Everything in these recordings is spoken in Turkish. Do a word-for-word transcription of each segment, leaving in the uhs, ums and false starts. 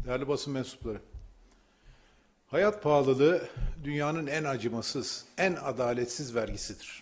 Değerli basın mensupları, hayat pahalılığı dünyanın en acımasız, en adaletsiz vergisidir.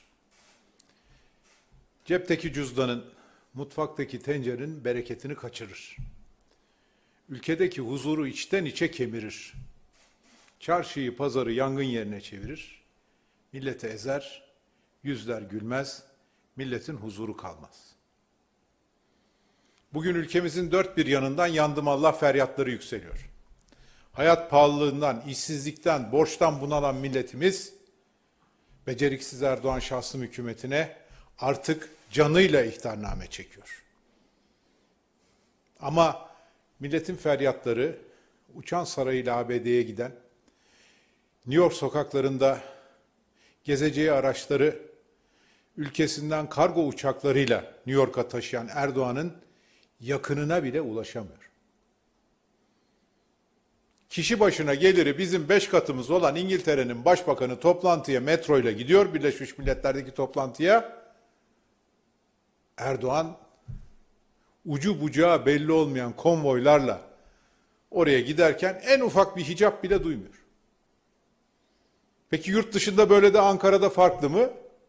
Cepteki cüzdanın, mutfaktaki tencerenin bereketini kaçırır. Ülkedeki huzuru içten içe kemirir. Çarşıyı, pazarı yangın yerine çevirir. Milleti ezer, yüzler gülmez, milletin huzuru kalmaz. Bugün ülkemizin dört bir yanından yandım Allah feryatları yükseliyor. Hayat pahalılığından, işsizlikten, borçtan bunalan milletimiz, beceriksiz Erdoğan şahsım hükümetine artık canıyla ihtarname çekiyor. Ama milletin feryatları, uçan sarayıyla A B D'ye giden, New York sokaklarında gezeceği araçları ülkesinden kargo uçaklarıyla New York'a taşıyan Erdoğan'ın yakınına bile ulaşamıyor. Kişi başına geliri bizim beş katımız olan İngiltere'nin başbakanı toplantıya metroyla gidiyor, Birleşmiş Milletler'deki toplantıya. Erdoğan ucu bucağı belli olmayan konvoylarla oraya giderken en ufak bir hicap bile duymuyor. Peki yurt dışında böyle de Ankara'da farklı mı?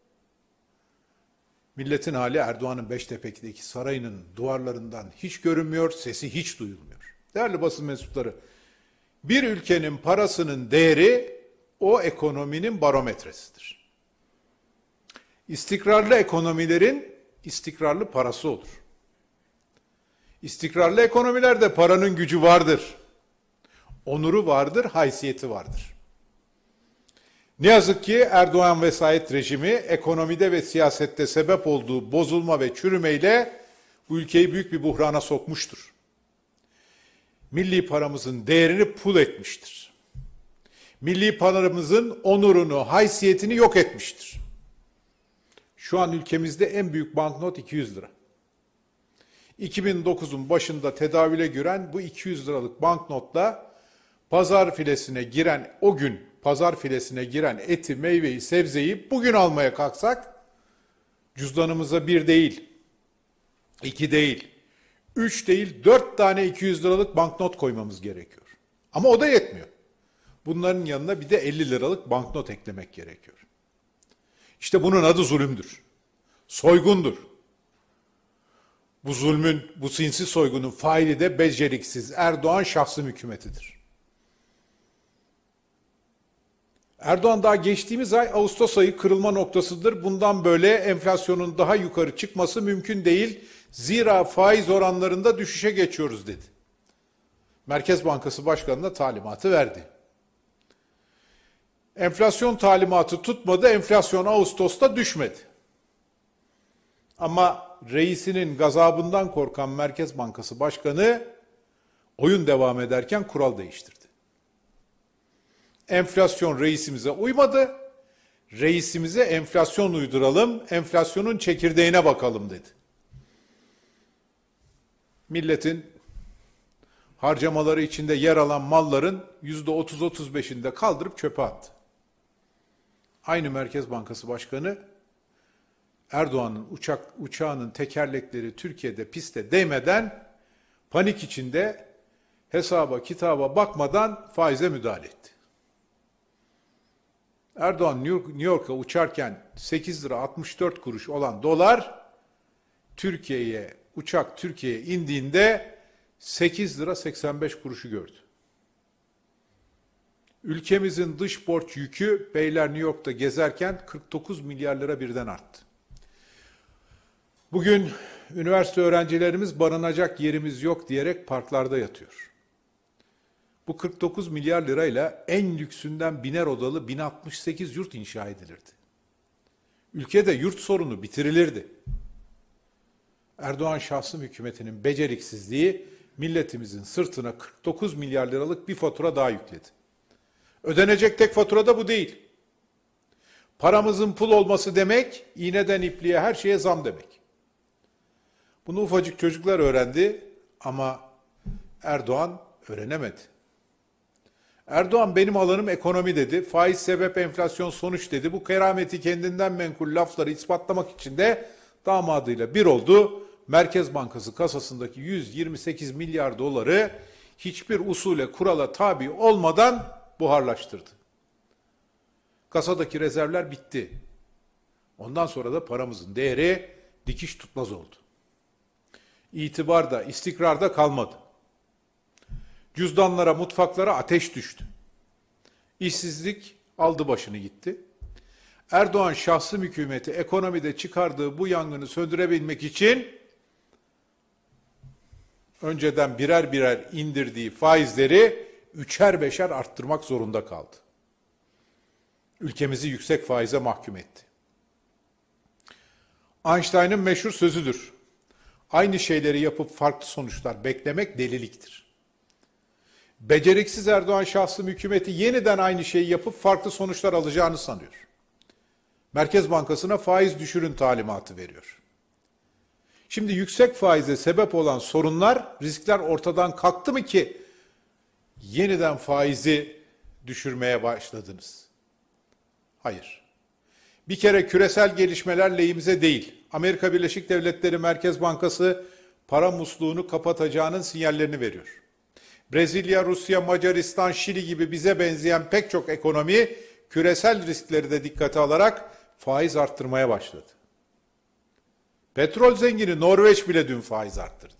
Milletin hali Erdoğan'ın Beştepe'deki sarayının duvarlarından hiç görünmüyor, sesi hiç duyulmuyor. Değerli basın mensupları, bir ülkenin parasının değeri o ekonominin barometresidir. İstikrarlı ekonomilerin istikrarlı parası olur. İstikrarlı ekonomilerde paranın gücü vardır. Onuru vardır, haysiyeti vardır. Ne yazık ki Erdoğan vesayet rejimi ekonomide ve siyasette sebep olduğu bozulma ve çürümeyle bu ülkeyi büyük bir buhrana sokmuştur. Milli paramızın değerini pul etmiştir. Milli paramızın onurunu, haysiyetini yok etmiştir. Şu an ülkemizde en büyük banknot iki yüz lira. iki bin dokuzun başında tedavüle giren bu iki yüz liralık banknotla pazar filesine giren o gün pazar filesine giren eti, meyveyi, sebzeyi bugün almaya kalksak cüzdanımıza bir değil, iki değil, üç değil, dört tane iki yüz liralık banknot koymamız gerekiyor. Ama o da yetmiyor. Bunların yanına bir de elli liralık banknot eklemek gerekiyor. İşte bunun adı zulümdür. Soygundur. Bu zulmün, bu sinsi soygunun faili de beceriksiz Erdoğan şahsım hükümetidir. Erdoğan daha geçtiğimiz ay Ağustos ayı kırılma noktasıdır. Bundan böyle enflasyonun daha yukarı çıkması mümkün değil. Zira faiz oranlarında düşüşe geçiyoruz dedi. Merkez Bankası Başkanı'na talimatı verdi. Enflasyon talimatı tutmadı, enflasyon Ağustos'ta düşmedi. Ama reisinin gazabından korkan Merkez Bankası Başkanı oyun devam ederken kural değiştirdi. Enflasyon reisimize uymadı, reisimize enflasyon uyduralım, enflasyonun çekirdeğine bakalım dedi. Milletin harcamaları içinde yer alan malların yüzde otuz otuz beşinde kaldırıp çöpe attı. Aynı Merkez Bankası Başkanı Erdoğan'ın uçak uçağının tekerlekleri Türkiye'de piste değmeden panik içinde hesaba kitaba bakmadan faize müdahale etti. Erdoğan New York'a uçarken sekiz lira altmış dört kuruş olan dolar Türkiye'ye uçak Türkiye'ye indiğinde sekiz lira seksen beş kuruşu gördü. Ülkemizin dış borç yükü beyler New York'ta gezerken kırk dokuz milyar lira birden arttı. Bugün üniversite öğrencilerimiz barınacak yerimiz yok diyerek parklarda yatıyor. Bu kırk dokuz milyar lirayla en lüksünden biner odalı bin altmış sekiz yurt inşa edilirdi. Ülkede yurt sorunu bitirilirdi. Erdoğan şahsım hükümetinin beceriksizliği milletimizin sırtına kırk dokuz milyar liralık bir fatura daha yükledi. Ödenecek tek fatura da bu değil. Paramızın pul olması demek, iğneden ipliğe her şeye zam demek. Bunu ufacık çocuklar öğrendi ama Erdoğan öğrenemedi. Erdoğan benim alanım ekonomi dedi, faiz sebep enflasyon sonuç dedi. Bu kerameti kendinden menkul lafları ispatlamak için de damadıyla bir oldu. Merkez Bankası kasasındaki yüz yirmi sekiz milyar doları hiçbir usule, kurala tabi olmadan buharlaştırdı. Kasadaki rezervler bitti. Ondan sonra da paramızın değeri dikiş tutmaz oldu. İtibar da, istikrar da kalmadı. Cüzdanlara, mutfaklara ateş düştü. İşsizlik aldı başını gitti. Erdoğan şahsım hükümeti ekonomide çıkardığı bu yangını söndürebilmek için önceden birer birer indirdiği faizleri üçer beşer arttırmak zorunda kaldı. Ülkemizi yüksek faize mahkum etti. Einstein'ın meşhur sözüdür. Aynı şeyleri yapıp farklı sonuçlar beklemek deliliktir. Beceriksiz Erdoğan şahsım hükümeti yeniden aynı şeyi yapıp farklı sonuçlar alacağını sanıyor. Merkez Bankası'na faiz düşürün talimatı veriyor. Şimdi yüksek faize sebep olan sorunlar, riskler ortadan kalktı mı ki yeniden faizi düşürmeye başladınız? Hayır. Bir kere küresel gelişmeler lehimize değil. Amerika Birleşik Devletleri Merkez Bankası para musluğunu kapatacağının sinyallerini veriyor. Brezilya, Rusya, Macaristan, Şili gibi bize benzeyen pek çok ekonomi küresel riskleri de dikkate alarak faiz arttırmaya başladı. Petrol zengini Norveç bile dün faiz arttırdı.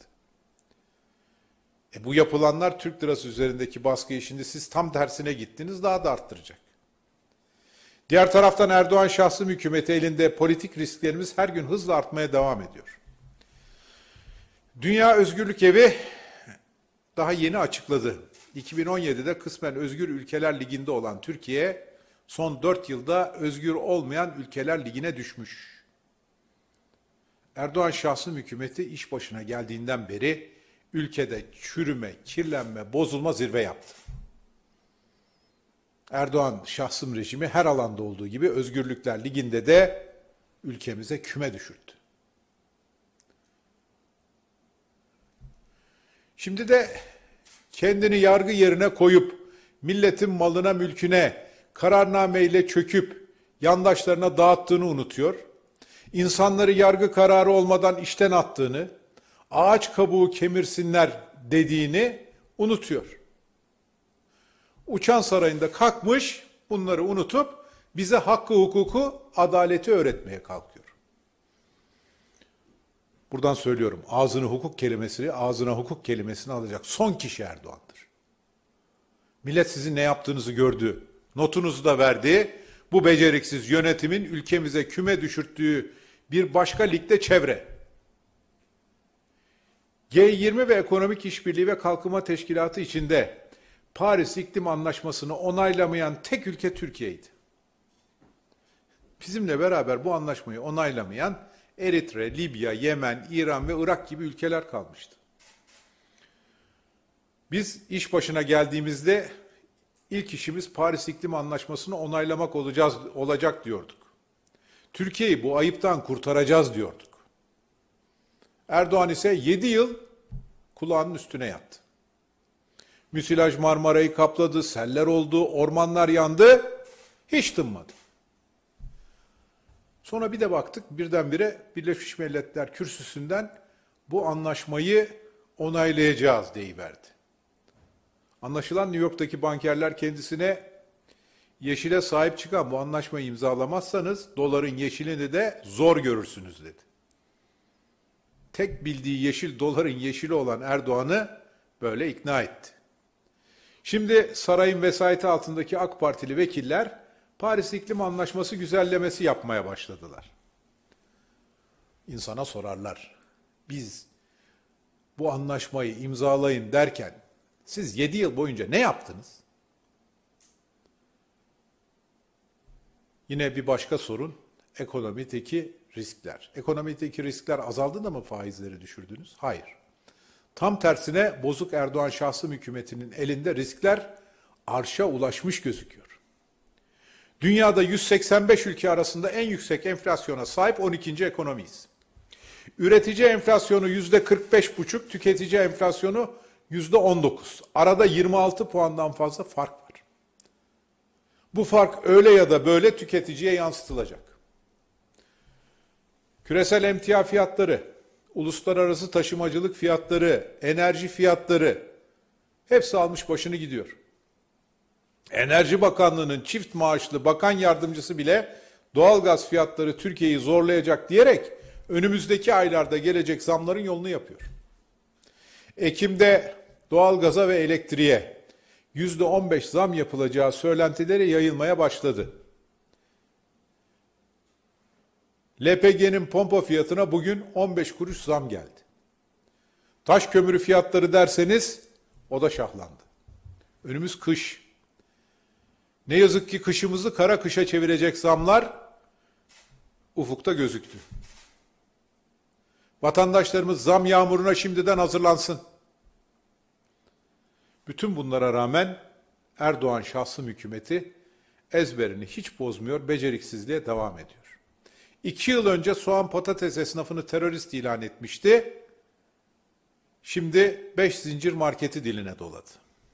E bu yapılanlar Türk lirası üzerindeki baskıyı şimdi siz tam tersine gittiniz, daha da arttıracak. Diğer taraftan Erdoğan şahsım hükümeti elinde politik risklerimiz her gün hızla artmaya devam ediyor. Dünya Özgürlük Evi daha yeni açıkladı. iki bin on yedide kısmen Özgür Ülkeler Ligi'nde olan Türkiye, son dört yılda özgür olmayan Ülkeler Ligi'ne düşmüş. Erdoğan şahsım hükümeti iş başına geldiğinden beri ülkede çürüme, kirlenme, bozulma zirve yaptı. Erdoğan şahsım rejimi her alanda olduğu gibi Özgürlükler Ligi'nde de ülkemize küme düşürdü. Şimdi de kendini yargı yerine koyup milletin malına, mülküne kararnameyle çöküp yandaşlarına dağıttığını unutuyor. İnsanları yargı kararı olmadan işten attığını, ağaç kabuğu kemirsinler dediğini unutuyor. Uçan sarayında kalkmış, bunları unutup bize hakkı, hukuku, adaleti öğretmeye kalkıyor. Buradan söylüyorum, ağzını hukuk kelimesini, ağzına hukuk kelimesini alacak son kişi Erdoğan'dır. Millet sizin ne yaptığınızı gördü, notunuzu da verdi. Bu beceriksiz yönetimin ülkemize küme düşürttüğü bir başka ligde çevre. G yirmi ve Ekonomik İşbirliği ve Kalkınma Teşkilatı içinde Paris İklim Anlaşması'nı onaylamayan tek ülke Türkiye'ydi. Bizimle beraber bu anlaşmayı onaylamayan Eritre, Libya, Yemen, İran ve Irak gibi ülkeler kalmıştı. Biz iş başına geldiğimizde ilk işimiz Paris İklim Anlaşması'nı onaylamak olacağız, olacak diyorduk. Türkiye'yi bu ayıptan kurtaracağız diyorduk. Erdoğan ise yedi yıl kulağının üstüne yattı. Müsilaj Marmara'yı kapladı, seller oldu, ormanlar yandı, hiç tınmadı. Sonra bir de baktık birdenbire Birleşmiş Milletler Kürsüsü'nden bu anlaşmayı onaylayacağız deyiverdi. Anlaşılan New York'taki bankerler kendisine yeşile sahip çıkan bu anlaşmayı imzalamazsanız doların yeşilini de zor görürsünüz dedi. Tek bildiği yeşil doların yeşili olan Erdoğan'ı böyle ikna etti. Şimdi sarayın vesayeti altındaki AK Partili vekiller Paris İklim Anlaşması güzellemesi yapmaya başladılar. İnsana sorarlar, biz bu anlaşmayı imzalayın derken siz yedi yıl boyunca ne yaptınız? Yine bir başka sorun, ekonomideki riskler. Ekonomideki riskler azaldı da mı faizleri düşürdünüz? Hayır. Tam tersine bozuk Erdoğan şahsım hükümetinin elinde riskler arşa ulaşmış gözüküyor. Dünyada yüz seksen beş ülke arasında en yüksek enflasyona sahip on ikinci ekonomiyiz. Üretici enflasyonu yüzde kırk beş buçuk, tüketici enflasyonu yüzde on dokuz. Arada yirmi altı puandan fazla fark var. Bu fark öyle ya da böyle tüketiciye yansıtılacak. Küresel emtia fiyatları, uluslararası taşımacılık fiyatları, enerji fiyatları Hepsi almış başını gidiyor. Enerji Bakanlığı'nın çift maaşlı bakan yardımcısı bile doğalgaz fiyatları Türkiye'yi zorlayacak diyerek önümüzdeki aylarda gelecek zamların yolunu yapıyor. Ekim'de doğalgaza ve elektriğe yüzde on beş zam yapılacağı söylentileri yayılmaya başladı. L P G'nin pompa fiyatına bugün on beş kuruş zam geldi. Taş kömürü fiyatları derseniz o da şahlandı. Önümüz kış. Ne yazık ki kışımızı kara kışa çevirecek zamlar ufukta gözüktü. Vatandaşlarımız zam yağmuruna şimdiden hazırlansın. Bütün bunlara rağmen Erdoğan şahsım hükümeti ezberini hiç bozmuyor, beceriksizliğe devam ediyor. İki yıl önce soğan patates esnafını terörist ilan etmişti. Şimdi beş zincir marketi diline doladı.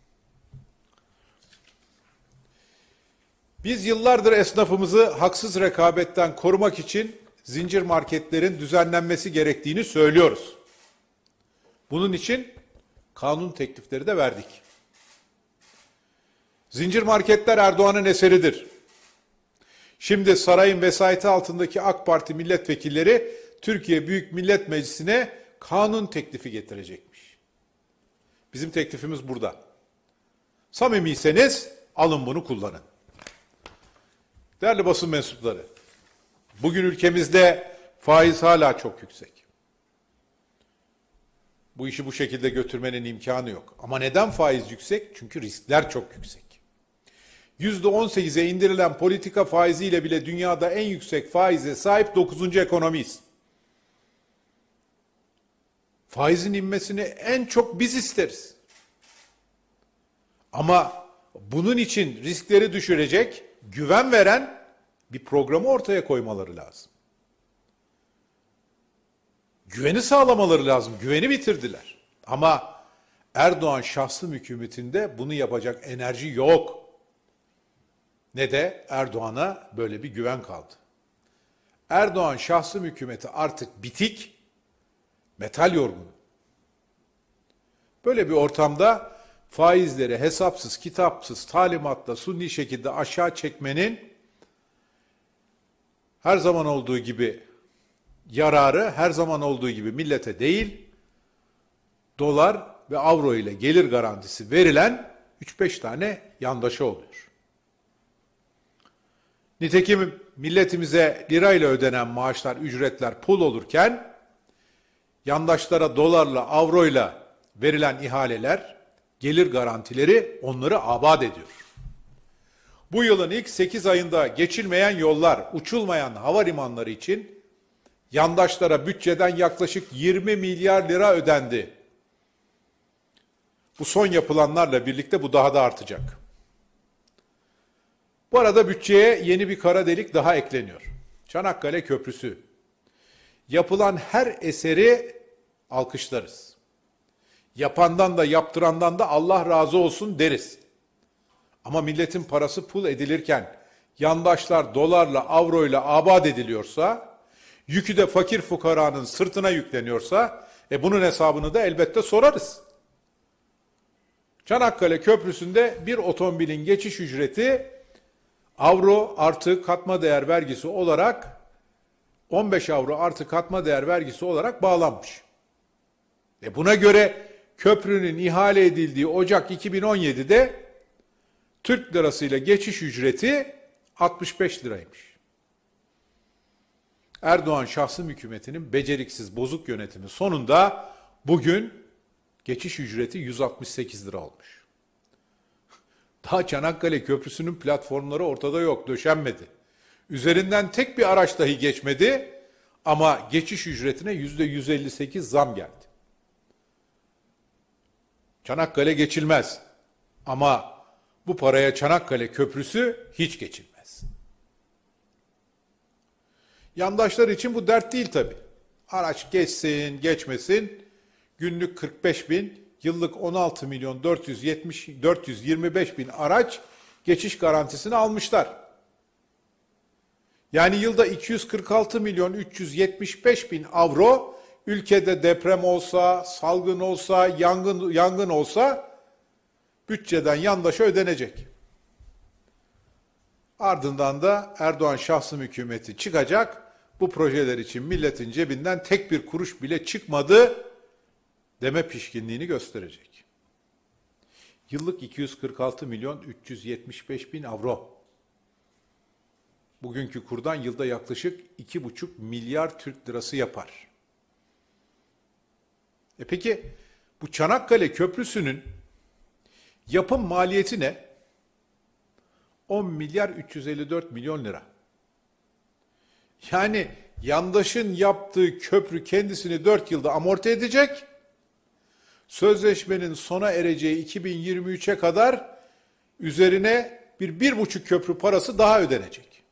Biz yıllardır esnafımızı haksız rekabetten korumak için zincir marketlerin düzenlenmesi gerektiğini söylüyoruz. Bunun için kanun teklifleri de verdik. Zincir marketler Erdoğan'ın eseridir. Şimdi sarayın vesayeti altındaki AK Parti milletvekilleri Türkiye Büyük Millet Meclisi'ne kanun teklifi getirecekmiş. Bizim teklifimiz burada. Samimiyseniz alın bunu kullanın. Değerli basın mensupları, bugün ülkemizde faiz hala çok yüksek. Bu işi bu şekilde götürmenin imkanı yok. Ama neden faiz yüksek? Çünkü riskler çok yüksek. yüzde on sekize indirilen politika faiziyle bile dünyada en yüksek faize sahip dokuzuncu ekonomiyiz. Faizin inmesini en çok biz isteriz. Ama bunun için riskleri düşürecek, güven veren bir programı ortaya koymaları lazım. Güveni sağlamaları lazım. Güveni bitirdiler. Ama Erdoğan şahsım hükümetinde bunu yapacak enerji yok. Ne de Erdoğan'a böyle bir güven kaldı. Erdoğan şahsım hükümeti artık bitik, metal yorgun. Böyle bir ortamda faizleri hesapsız, kitapsız, talimatla sunni şekilde aşağı çekmenin her zaman olduğu gibi yararı, her zaman olduğu gibi millete değil, dolar ve avro ile gelir garantisi verilen üç beş tane yandaşa oluyor. Nitekim milletimize lirayla ödenen maaşlar, ücretler pul olurken, yandaşlara dolarla, avroyla verilen ihaleler, gelir garantileri onları abat ediyor. Bu yılın ilk sekiz ayında geçilmeyen yollar, uçulmayan havalimanları için yandaşlara bütçeden yaklaşık yirmi milyar lira ödendi. Bu son yapılanlarla birlikte bu daha da artacak. Bu arada bütçeye yeni bir kara delik daha ekleniyor. Çanakkale Köprüsü. Yapılan her eseri alkışlarız. Yapandan da yaptırandan da Allah razı olsun deriz. Ama milletin parası pul edilirken yandaşlar dolarla, avroyla abat ediliyorsa, yükü de fakir fukaranın sırtına yükleniyorsa, e bunun hesabını da elbette sorarız. Çanakkale Köprüsü'nde bir otomobilin geçiş ücreti avro artı katma değer vergisi olarak on beş avro artı katma değer vergisi olarak bağlanmış. E buna göre köprünün ihale edildiği Ocak iki bin on yedi'de Türk lirasıyla geçiş ücreti altmış beş liraymış. Erdoğan şahsım hükümetinin beceriksiz, bozuk yönetimi sonunda bugün geçiş ücreti yüz altmış sekiz lira olmuş. Daha Çanakkale Köprüsü'nün platformları ortada yok, döşenmedi. Üzerinden tek bir araç dahi geçmedi ama geçiş ücretine yüzde yüz elli sekiz zam geldi. Çanakkale geçilmez ama bu paraya Çanakkale Köprüsü hiç geçilmez. Yandaşlar için bu dert değil tabii. Araç geçsin, geçmesin, günlük kırk beş bin, yıllık on altı milyon dört yüz yetmiş, dört yüz yirmi beş bin araç geçiş garantisini almışlar. Yani yılda iki yüz kırk altı milyon üç yüz yetmiş beş bin avro ülkede deprem olsa, salgın olsa, yangın yangın olsa bütçeden yandaşa ödenecek. Ardından da Erdoğan şahsım hükümeti çıkacak. Bu projeler için milletin cebinden tek bir kuruş bile çıkmadı deme pişkinliğini gösterecek. Yıllık iki yüz kırk altı milyon üç yüz yetmiş beş bin avro. Bugünkü kurdan yılda yaklaşık iki buçuk milyar Türk lirası yapar. E peki bu Çanakkale Köprüsü'nün yapım maliyeti ne? on milyar üç yüz elli dört milyon lira. Yani yandaşın yaptığı köprü kendisini dört yılda amorti edecek. Sözleşmenin sona ereceği iki bin yirmi üçe kadar üzerine bir bir buçuk köprü parası daha ödenecek.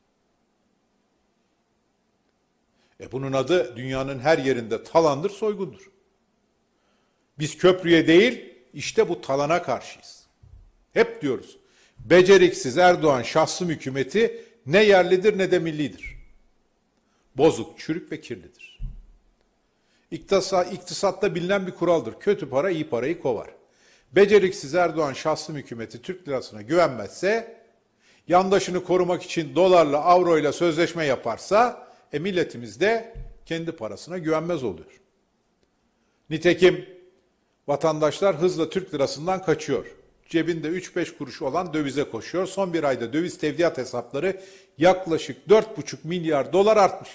E bunun adı dünyanın her yerinde talandır, soygundur. Biz köprüye değil, işte bu talana karşıyız. Hep diyoruz, beceriksiz Erdoğan şahsım hükümeti ne yerlidir ne de millidir. Bozuk, çürük ve kirlidir. İktisa, iktisatta bilinen bir kuraldır. Kötü para iyi parayı kovar. Beceriksiz Erdoğan şahsım hükümeti Türk lirasına güvenmezse, yandaşını korumak için dolarla, avroyla sözleşme yaparsa, e milletimiz de kendi parasına güvenmez oluyor. Nitekim vatandaşlar hızla Türk lirasından kaçıyor. Cebinde üç beş kuruş olan dövize koşuyor. Son bir ayda döviz tevdiat hesapları yaklaşık dört buçuk milyar dolar artmış.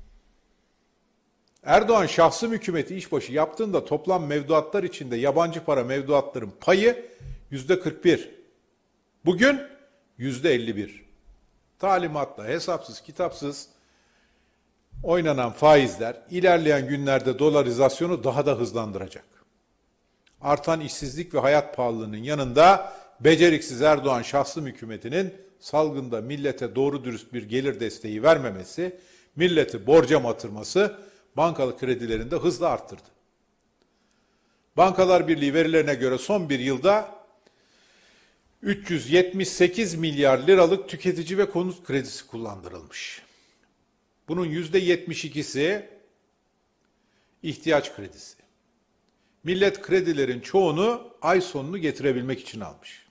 Erdoğan şahsım hükümeti işbaşı yaptığında toplam mevduatlar içinde yabancı para mevduatların payı yüzde kırk bir. Bugün yüzde elli bir. Talimatla hesapsız kitapsız oynanan faizler ilerleyen günlerde dolarizasyonu daha da hızlandıracak. Artan işsizlik ve hayat pahalılığının yanında beceriksiz Erdoğan şahsım hükümetinin salgında millete doğru dürüst bir gelir desteği vermemesi, milleti borca batırması bankalı kredilerini de hızla arttırdı. Bankalar Birliği verilerine göre son bir yılda üç yüz yetmiş sekiz milyar liralık tüketici ve konut kredisi kullandırılmış. Bunun yüzde yetmiş ikisi ihtiyaç kredisi. Millet kredilerin çoğunu ay sonunu getirebilmek için almış.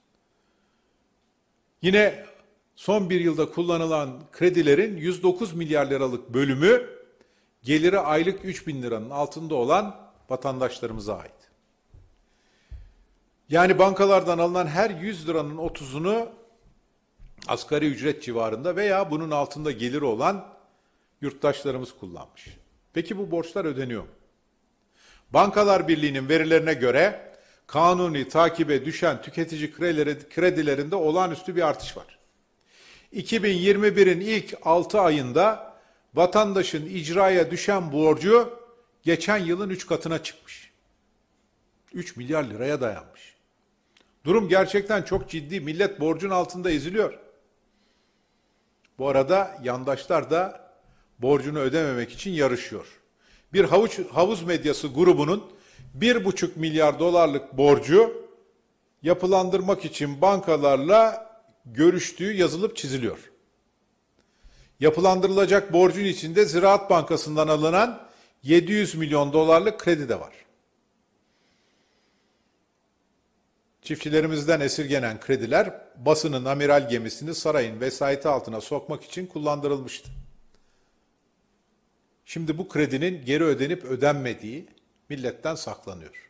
Yine son bir yılda kullanılan kredilerin yüz dokuz milyar liralık bölümü geliri aylık üç bin liranın altında olan vatandaşlarımıza ait. Yani bankalardan alınan her yüz liranın otuzunu asgari ücret civarında veya bunun altında geliri olan yurttaşlarımız kullanmış. Peki bu borçlar ödeniyor mu? Bankalar Birliği'nin verilerine göre kanuni takibe düşen tüketici kredilerinde olağanüstü bir artış var. iki bin yirmi birin ilk altı ayında vatandaşın icraya düşen borcu geçen yılın üç katına çıkmış. üç milyar liraya dayanmış. Durum gerçekten çok ciddi. Millet borcun altında eziliyor. Bu arada yandaşlar da borcunu ödememek için yarışıyor. Bir havuç, havuz medyası grubunun bir buçuk milyar dolarlık borcu yapılandırmak için bankalarla görüştüğü yazılıp çiziliyor. Yapılandırılacak borcun içinde Ziraat Bankası'ndan alınan yedi yüz milyon dolarlık kredi de var. Çiftçilerimizden esirgenen krediler basının amiral gemisini sarayın vesayeti altına sokmak için kullandırılmıştı. Şimdi bu kredinin geri ödenip ödenmediği milletten saklanıyor.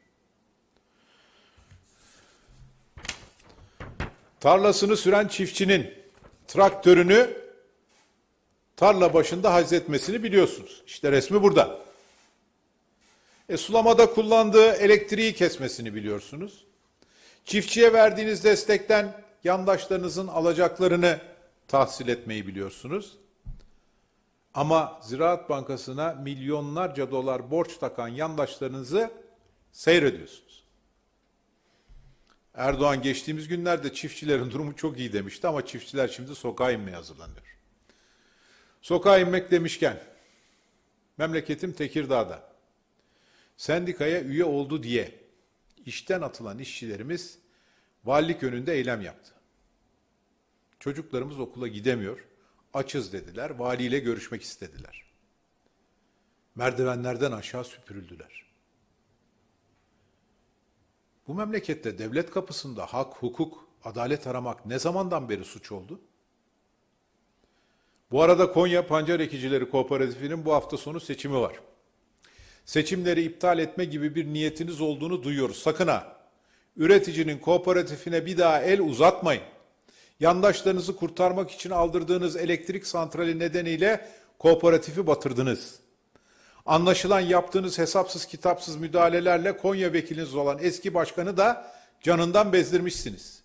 Tarlasını süren çiftçinin traktörünü tarla başında hazretmesini biliyorsunuz. İşte resmi burada. E, sulamada kullandığı elektriği kesmesini biliyorsunuz. Çiftçiye verdiğiniz destekten yandaşlarınızın alacaklarını tahsil etmeyi biliyorsunuz. Ama Ziraat Bankası'na milyonlarca dolar borç takan yandaşlarınızı seyrediyorsunuz. Erdoğan geçtiğimiz günlerde çiftçilerin durumu çok iyi demişti ama çiftçiler şimdi sokağa inmeye hazırlanıyor. Sokağa inmek demişken, memleketim Tekirdağ'da sendikaya üye oldu diye işten atılan işçilerimiz valilik önünde eylem yaptı. Çocuklarımız okula gidemiyor, açız dediler, valiyle görüşmek istediler. Merdivenlerden aşağı süpürüldüler. Bu memlekette devlet kapısında hak, hukuk, adalet aramak ne zamandan beri suç oldu? Bu arada Konya Pancar Ekicileri Kooperatifinin bu hafta sonu seçimi var. Seçimleri iptal etme gibi bir niyetiniz olduğunu duyuyoruz. Sakın ha! Üreticinin kooperatifine bir daha el uzatmayın. Yandaşlarınızı kurtarmak için aldırdığınız elektrik santrali nedeniyle kooperatifi batırdınız. Anlaşılan yaptığınız hesapsız kitapsız müdahalelerle Konya vekiliniz olan eski başkanı da canından bezdirmişsiniz.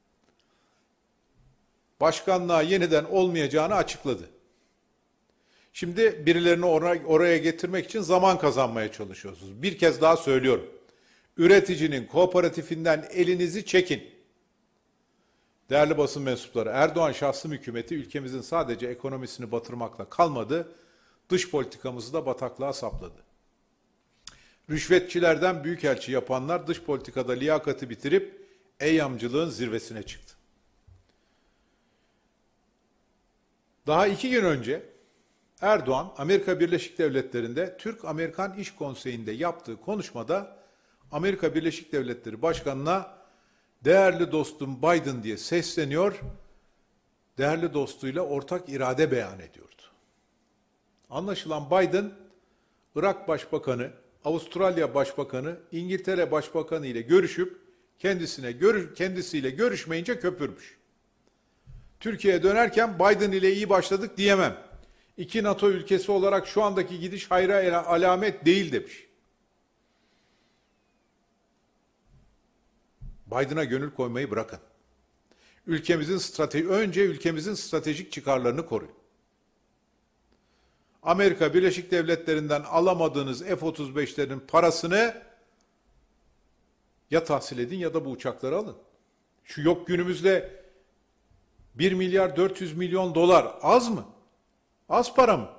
Başkanlığa yeniden olmayacağını açıkladı. Şimdi birilerini oraya, oraya getirmek için zaman kazanmaya çalışıyorsunuz. Bir kez daha söylüyorum. Üreticinin kooperatifinden elinizi çekin. Değerli basın mensupları, Erdoğan şahsım hükümeti ülkemizin sadece ekonomisini batırmakla kalmadı, dış politikamızı da bataklığa sapladı. Rüşvetçilerden büyükelçi yapanlar dış politikada liyakati bitirip eyyamcılığın zirvesine çıktı. Daha iki gün önce Erdoğan, Amerika Birleşik Devletleri'nde Türk-Amerikan İş Konseyi'nde yaptığı konuşmada Amerika Birleşik Devletleri Başkanı'na değerli dostum Biden diye sesleniyor, değerli dostuyla ortak irade beyan ediyordu. Anlaşılan Biden, Irak Başbakanı, Avustralya Başbakanı, İngiltere Başbakanı ile görüşüp kendisine görü kendisiyle görüşmeyince köpürmüş. Türkiye'ye dönerken Biden ile iyi başladık diyemem. İki NATO ülkesi olarak şu andaki gidiş hayra alamet değil demiş. Biden'a gönül koymayı bırakın. Ülkemizin strateji önce ülkemizin stratejik çıkarlarını koruyun. Amerika Birleşik Devletleri'nden alamadığınız F otuz beşlerin parasını ya tahsil edin ya da bu uçakları alın. Şu yok günümüzde bir milyar dört yüz milyon dolar az mı? Az para mı?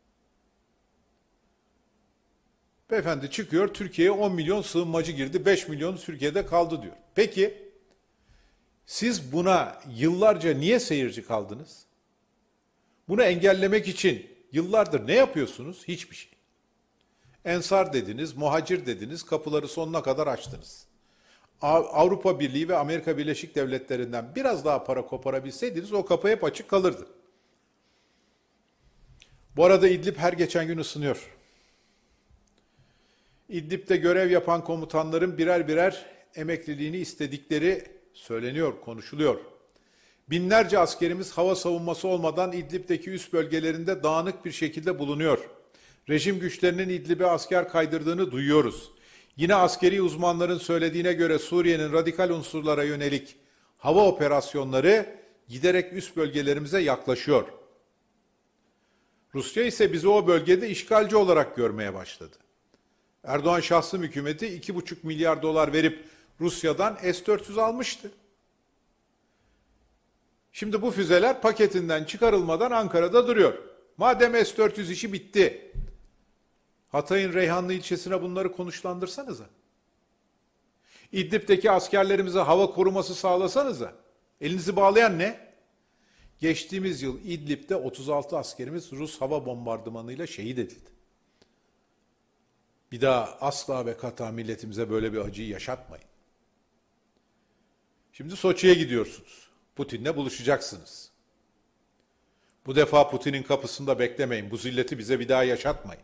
Beyefendi çıkıyor, Türkiye'ye on milyon sığınmacı girdi, beş milyon Türkiye'de kaldı diyor. Peki, siz buna yıllarca niye seyirci kaldınız? Bunu engellemek için yıllardır ne yapıyorsunuz? Hiçbir şey. Ensar dediniz, muhacir dediniz, kapıları sonuna kadar açtınız. Avrupa Birliği ve Amerika Birleşik Devletleri'nden biraz daha para koparabilseydiniz o kapı hep açık kalırdı. Bu arada İdlib her geçen gün ısınıyor. İdlib'de görev yapan komutanların birer birer emekliliğini istedikleri söyleniyor, konuşuluyor. Binlerce askerimiz hava savunması olmadan İdlib'deki üst bölgelerinde dağınık bir şekilde bulunuyor. Rejim güçlerinin İdlib'e asker kaydırdığını duyuyoruz. Yine askeri uzmanların söylediğine göre Suriye'nin radikal unsurlara yönelik hava operasyonları giderek üst bölgelerimize yaklaşıyor. Rusya ise bizi o bölgede işgalci olarak görmeye başladı. Erdoğan şahsım hükümeti iki buçuk milyar dolar verip Rusya'dan S dört yüz almıştı. Şimdi bu füzeler paketinden çıkarılmadan Ankara'da duruyor. Madem S dört yüz işi bitti, Hatay'ın Reyhanlı ilçesine bunları konuşlandırsanıza. İdlib'deki askerlerimize hava koruması sağlasanıza. Elinizi bağlayan ne? Geçtiğimiz yıl İdlib'de otuz altı askerimiz Rus hava bombardımanıyla şehit edildi. Bir daha asla ve kata milletimize böyle bir acıyı yaşatmayın. Şimdi Soçi'ye gidiyorsunuz. Putin'le buluşacaksınız. Bu defa Putin'in kapısında beklemeyin. Bu zilleti bize bir daha yaşatmayın.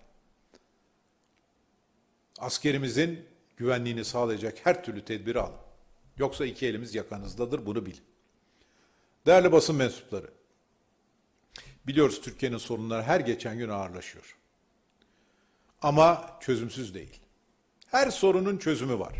Askerimizin güvenliğini sağlayacak her türlü tedbiri alın. Yoksa iki elimiz yakanızdadır, bunu bilin. Değerli basın mensupları, biliyoruz Türkiye'nin sorunları her geçen gün ağırlaşıyor. Ama çözümsüz değil. Her sorunun çözümü var.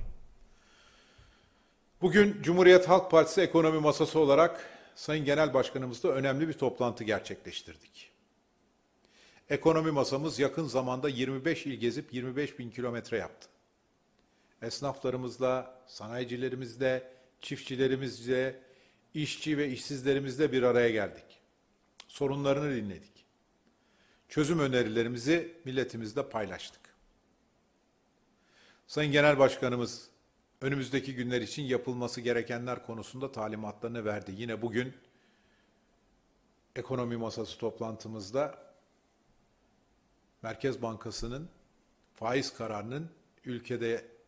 Bugün Cumhuriyet Halk Partisi Ekonomi Masası olarak Sayın Genel Başkanımızla önemli bir toplantı gerçekleştirdik. Ekonomi masamız yakın zamanda yirmi beş il gezip yirmi beş bin kilometre yaptı. Esnaflarımızla, sanayicilerimizle, çiftçilerimizle, işçi ve işsizlerimizle bir araya geldik. Sorunlarını dinledik. Çözüm önerilerimizi milletimizle paylaştık. Sayın Genel Başkanımız önümüzdeki günler için yapılması gerekenler konusunda talimatlarını verdi. Yine bugün ekonomi masası toplantımızda Merkez Bankası'nın faiz kararının ülkede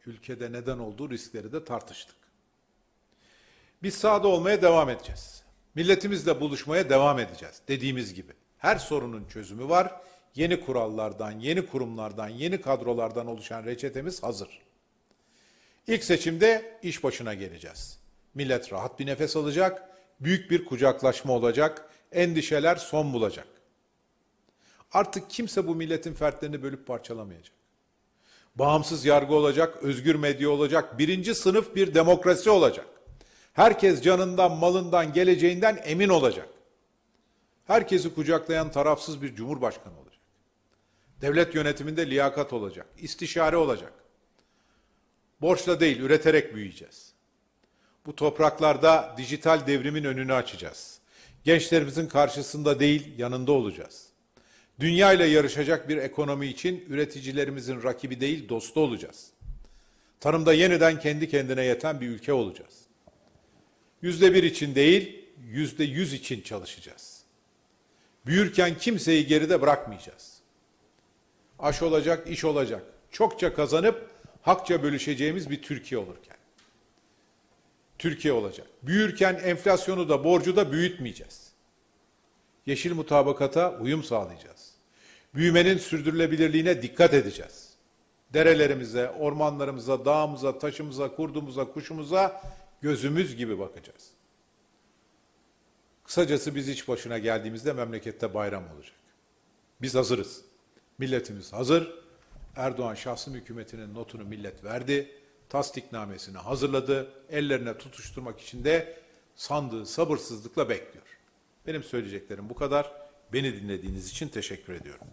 ülkede neden olduğu riskleri de tartıştık. Biz sahada olmaya devam edeceğiz. Milletimizle buluşmaya devam edeceğiz. Dediğimiz gibi her sorunun çözümü var. Yeni kurallardan, yeni kurumlardan, yeni kadrolardan oluşan reçetemiz hazır. İlk seçimde iş başına geleceğiz. Millet rahat bir nefes alacak, büyük bir kucaklaşma olacak, endişeler son bulacak. Artık kimse bu milletin fertlerini bölüp parçalamayacak. Bağımsız yargı olacak, özgür medya olacak, birinci sınıf bir demokrasi olacak. Herkes canından, malından, geleceğinden emin olacak. Herkesi kucaklayan tarafsız bir cumhurbaşkanı olacak. Devlet yönetiminde liyakat olacak, istişare olacak. Borçla değil, üreterek büyüyeceğiz. Bu topraklarda dijital devrimin önünü açacağız. Gençlerimizin karşısında değil, yanında olacağız. Dünya ile yarışacak bir ekonomi için üreticilerimizin rakibi değil, dostu olacağız. Tarımda yeniden kendi kendine yeten bir ülke olacağız. Yüzde bir için değil, yüzde yüz için çalışacağız. Büyürken kimseyi geride bırakmayacağız. Aş olacak, iş olacak. Çokça kazanıp hakça bölüşeceğimiz bir Türkiye olurken. Türkiye olacak. Büyürken enflasyonu da borcu da büyütmeyeceğiz. Yeşil mutabakata uyum sağlayacağız. Büyümenin sürdürülebilirliğine dikkat edeceğiz. Derelerimize, ormanlarımıza, dağımıza, taşımıza, kurdumuza, kuşumuza gözümüz gibi bakacağız. Kısacası biz iş başına geldiğimizde memlekette bayram olacak. Biz hazırız. Milletimiz hazır. Erdoğan şahsım hükümetinin notunu millet verdi. Tasdiknamesini hazırladı. Ellerine tutuşturmak için de sandığı sabırsızlıkla bekliyor. Benim söyleyeceklerim bu kadar. Beni dinlediğiniz için teşekkür ediyorum.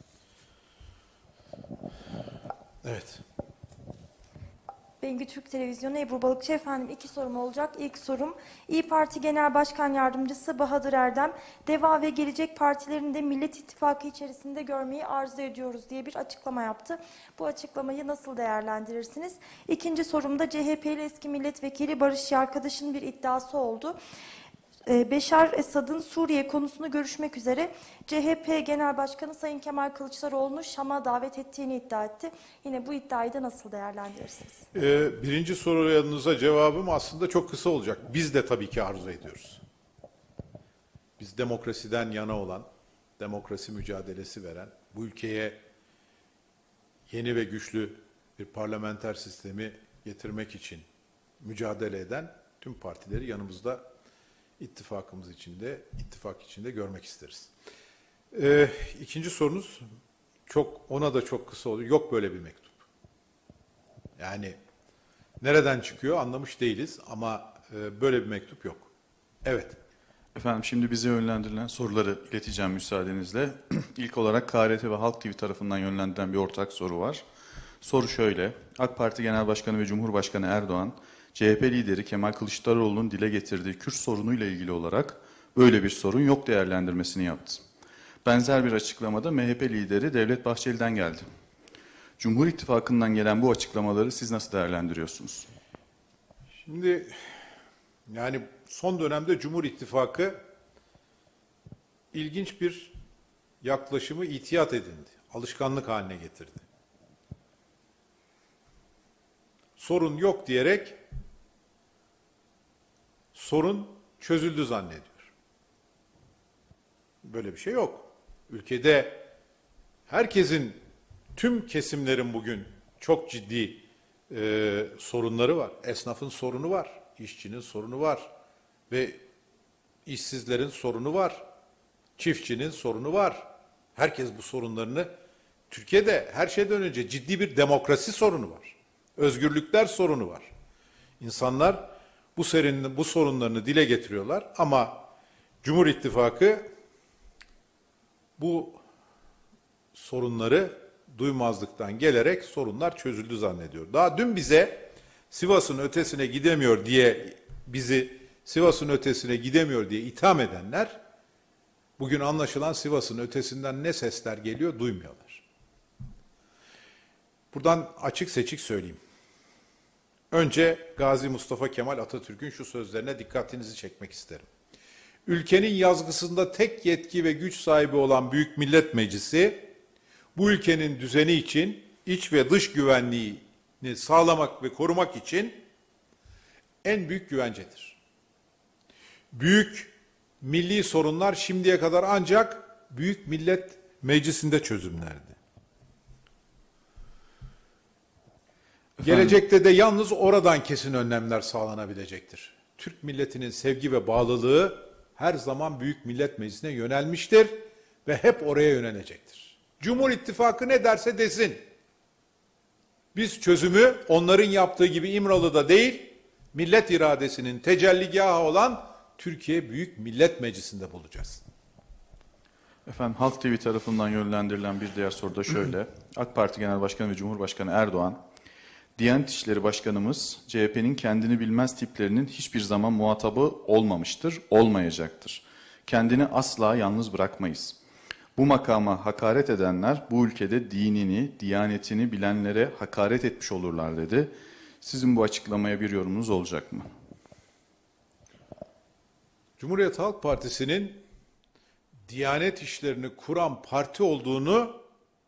Evet. Bengü Türk Televizyonu, Ebru Balıkçı. Efendim, iki sorum olacak. İlk sorum, İYİ Parti Genel Başkan Yardımcısı Bahadır Erdem, DEVA ve Gelecek Partilerini de Millet İttifakı içerisinde görmeyi arzu ediyoruz diye bir açıklama yaptı. Bu açıklamayı nasıl değerlendirirsiniz? İkinci sorumda C H P'li eski milletvekili Barış Yarkadaş'ın bir iddiası oldu. Beşar Esad'ın Suriye konusunu görüşmek üzere C H P Genel Başkanı Sayın Kemal Kılıçdaroğlu'nu Şam'a davet ettiğini iddia etti. Yine bu iddiayı da nasıl değerlendirirsiniz? Ee, birinci sorularınıza cevabım aslında çok kısa olacak. Biz de tabii ki arzu ediyoruz. Biz demokrasiden yana olan, demokrasi mücadelesi veren, bu ülkeye yeni ve güçlü bir parlamenter sistemi getirmek için mücadele eden tüm partileri yanımızda, ittifakımız içinde, ittifak içinde görmek isteriz. Ee, ikinci sorunuz, çok ona da çok kısa oluyor. Yok böyle bir mektup. Yani nereden çıkıyor anlamış değiliz ama e, böyle bir mektup yok. Evet. Efendim, şimdi bize yönlendirilen soruları ileteceğim müsaadenizle. İlk olarak K R T ve Halk T V tarafından yönlendirilen bir ortak soru var. Soru şöyle: AK Parti Genel Başkanı ve Cumhurbaşkanı Erdoğan, C H P lideri Kemal Kılıçdaroğlu'nun dile getirdiği Kürt sorunuyla ilgili olarak böyle bir sorun yok değerlendirmesini yaptı. Benzer bir açıklamada M H P lideri Devlet Bahçeli'den geldi. Cumhur İttifakı'ndan gelen bu açıklamaları siz nasıl değerlendiriyorsunuz? Şimdi yani son dönemde Cumhur İttifakı ilginç bir yaklaşımı itiyat edindi. Alışkanlık haline getirdi. Sorun yok diyerek sorun çözüldü zannediyor. Böyle bir şey yok. Ülkede herkesin, tüm kesimlerin bugün çok ciddi e, sorunları var. Esnafın sorunu var, işçinin sorunu var ve işsizlerin sorunu var, çiftçinin sorunu var. Herkes bu sorunlarını, Türkiye'de her şeyden önce ciddi bir demokrasi sorunu var. Özgürlükler sorunu var. İnsanlar bu serinin bu sorunlarını dile getiriyorlar ama Cumhur İttifakı bu sorunları duymazlıktan gelerek sorunlar çözüldü zannediyor. Daha dün bize Sivas'ın ötesine gidemiyor diye, bizi Sivas'ın ötesine gidemiyor diye itham edenler bugün anlaşılan Sivas'ın ötesinden ne sesler geliyor duymuyorlar. Buradan açık seçik söyleyeyim. Önce Gazi Mustafa Kemal Atatürk'ün şu sözlerine dikkatinizi çekmek isterim. Ülkenin yazgısında tek yetki ve güç sahibi olan Büyük Millet Meclisi, bu ülkenin düzeni için iç ve dış güvenliğini sağlamak ve korumak için en büyük güvencedir. Büyük milli sorunlar şimdiye kadar ancak Büyük Millet Meclisi'nde çözümlerdi. Efendim? Gelecekte de yalnız oradan kesin önlemler sağlanabilecektir. Türk milletinin sevgi ve bağlılığı her zaman Büyük Millet Meclisi'ne yönelmiştir ve hep oraya yönelecektir. Cumhur İttifakı ne derse desin. Biz çözümü onların yaptığı gibi İmralı'da değil, millet iradesinin tecelligahı olan Türkiye Büyük Millet Meclisi'nde bulacağız. Efendim Halk T V tarafından yönlendirilen bir diğer soru da şöyle. AK Parti Genel Başkanı ve Cumhurbaşkanı Erdoğan, Diyanet İşleri Başkanımız C H P'nin kendini bilmez tiplerinin hiçbir zaman muhatabı olmamıştır, olmayacaktır. Kendini asla yalnız bırakmayız. Bu makama hakaret edenler bu ülkede dinini, diyanetini bilenlere hakaret etmiş olurlar dedi. Sizin bu açıklamaya bir yorumunuz olacak mı? Cumhuriyet Halk Partisi'nin Diyanet işlerini kuran parti olduğunu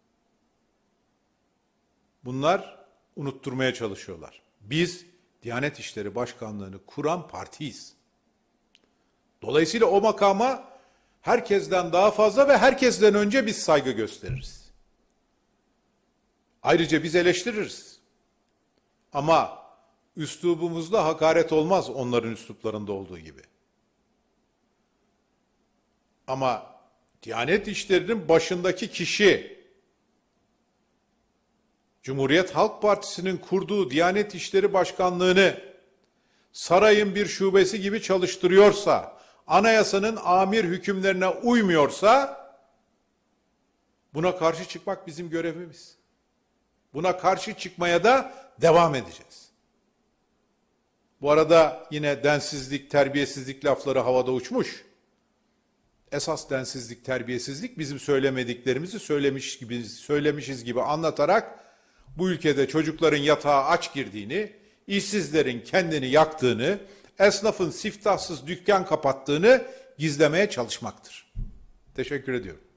bunlar unutturmaya çalışıyorlar. Biz Diyanet İşleri Başkanlığı'nı kuran partiyiz. Dolayısıyla o makama herkesten daha fazla ve herkesten önce biz saygı gösteririz. Ayrıca biz eleştiririz. Ama üslubumuzda hakaret olmaz onların üsluplarında olduğu gibi. Ama Diyanet İşleri'nin başındaki kişi, Cumhuriyet Halk Partisi'nin kurduğu Diyanet İşleri Başkanlığı'nı sarayın bir şubesi gibi çalıştırıyorsa, anayasanın amir hükümlerine uymuyorsa, buna karşı çıkmak bizim görevimiz. Buna karşı çıkmaya da devam edeceğiz. Bu arada yine densizlik, terbiyesizlik lafları havada uçmuş. Esas densizlik, terbiyesizlik bizim söylemediklerimizi söylemiş gibi, söylemişiz gibi anlatarak bu ülkede çocukların yatağa aç girdiğini, işsizlerin kendini yaktığını, esnafın siftahsız dükkan kapattığını gizlemeye çalışmaktır. Teşekkür ediyorum.